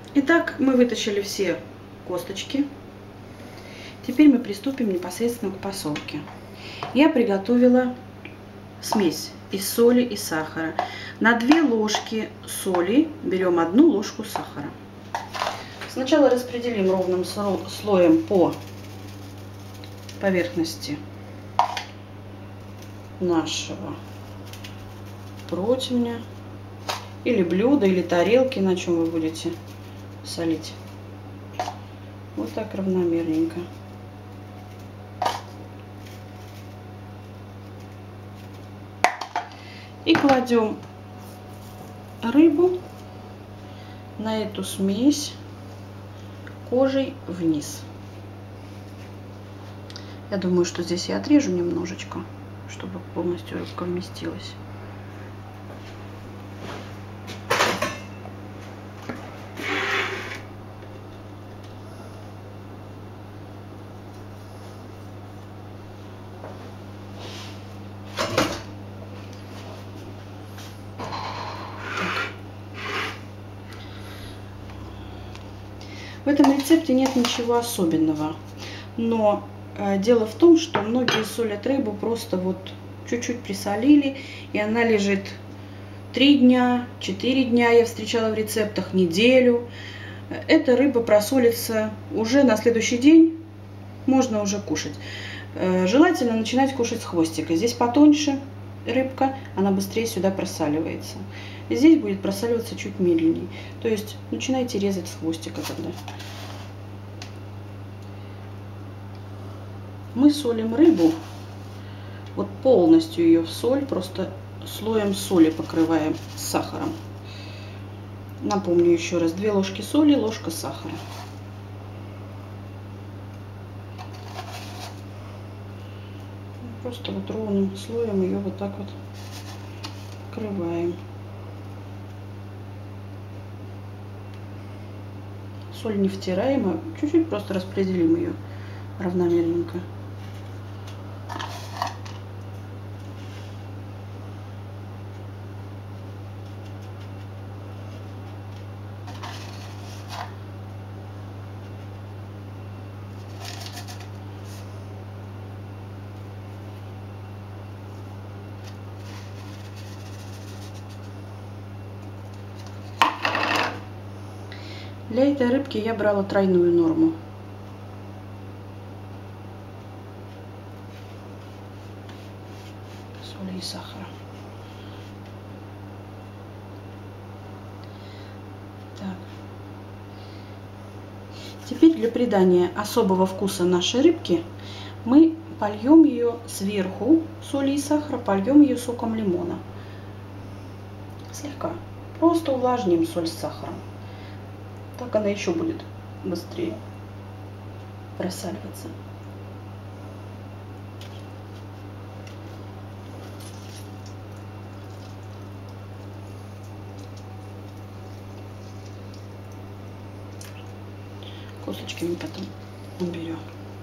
Итак, мы вытащили все косточки. Теперь мы приступим непосредственно к посолке. Я приготовила смесь из соли и сахара. На 2 ложки соли берем 1 ложку сахара. Сначала распределим ровным слоем по поверхности нашего противня или блюда, или тарелки, на чем вы будете солить. Вот так равномерненько. И кладем рыбу на эту смесь кожей вниз. Я думаю, что здесь я отрежу немножечко, чтобы полностью рыбка вместилась. В этом рецепте нет ничего особенного, но дело в том, что многие солят рыбу просто вот чуть-чуть присолили, и она лежит 3 дня, 4 дня, я встречала в рецептах, неделю. Эта рыба просолится уже на следующий день, можно уже кушать. Желательно начинать кушать с хвостика. Здесь потоньше рыбка, она быстрее сюда просаливается. Здесь будет просаливаться чуть медленнее. То есть начинайте резать с хвостика тогда. Мы солим рыбу, вот полностью ее в соль, просто слоем соли покрываем с сахаром. Напомню еще раз, 2 ложки соли, ложка сахара. Просто вот ровным слоем ее вот так вот покрываем. Соль не втираем, а чуть-чуть просто распределим ее равномерненько. Для этой рыбки я брала тройную норму. Соли и сахара. Так. Теперь для придания особого вкуса нашей рыбки мы польем ее сверху соли и сахара, польем ее соком лимона. Слегка. Просто увлажним соль с сахаром. Так она еще будет быстрее просаливаться. Косточки мы потом уберем.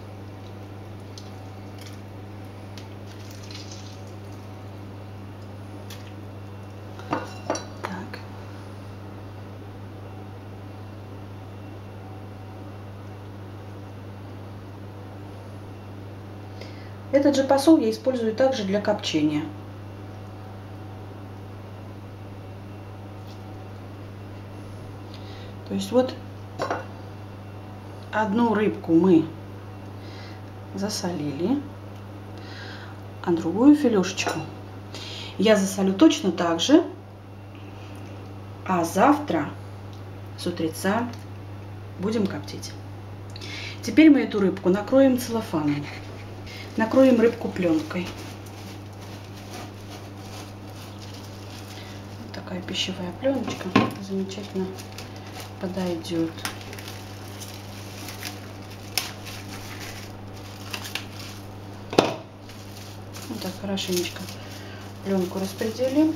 Этот же посол я использую также для копчения. То есть вот одну рыбку мы засолили, а другую филешечку я засолю точно так же, а завтра с утреца будем коптить. Теперь мы эту рыбку накроем целлофаном. Накроем рыбку пленкой. Вот такая пищевая пленочка замечательно подойдет. Вот так хорошенечко пленку распределим.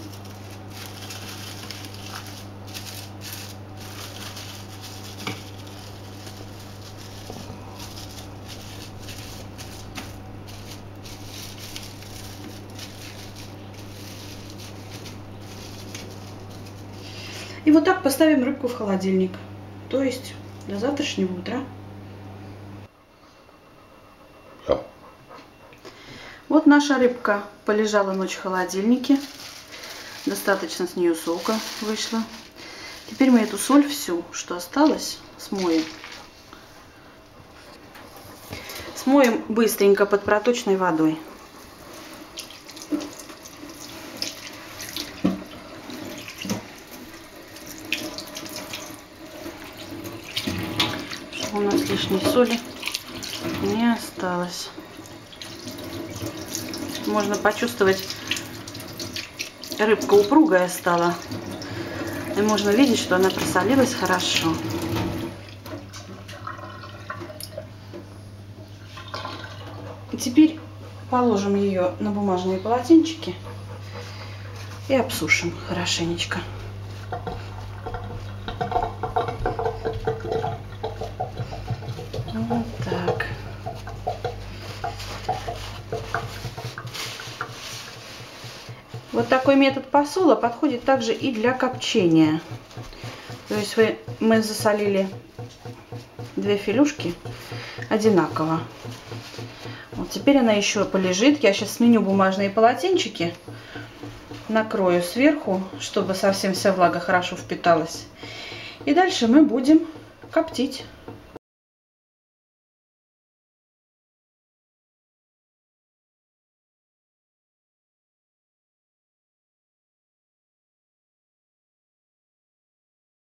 И вот так поставим рыбку в холодильник. то есть до завтрашнего утра. Вот наша рыбка полежала ночь в холодильнике. Достаточно с нее сока вышло. Теперь мы эту соль всю, что осталось, смоем. Смоем быстренько под проточной водой. Чтобы у нас лишней соли не осталось. Можно почувствовать, рыбка упругая стала. И можно видеть, что она просолилась хорошо. И теперь положим ее на бумажные полотенчики и обсушим хорошенечко. Вот так. Вот такой метод посола подходит также и для копчения. То есть мы засолили 2 филюшки одинаково. Вот теперь она еще полежит. Я сейчас сменю бумажные полотенчики, накрою сверху, чтобы совсем вся влага хорошо впиталась. И дальше мы будем коптить.